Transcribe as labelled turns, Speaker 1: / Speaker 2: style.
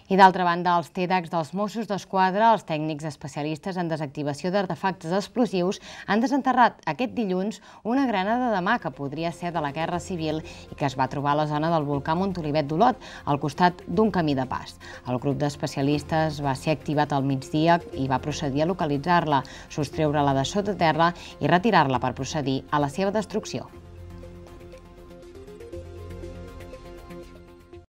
Speaker 1: I d'altra banda, els TDACs dels Mossos d'Esquadra, els tècnics especialistes en desactivació d'artefactes explosius, han desenterrat aquest dilluns una granada de mà que podria ser de la Guerra Civil i que es va trobar a la zona del volcà Montolivet d'Olot, al costat d'un camí de pas. El grup d'especialistes va ser activat al migdia i va procedir a localitzar-la, sostreure-la de sota terra i retirar-la per procedir a la seva destrucció.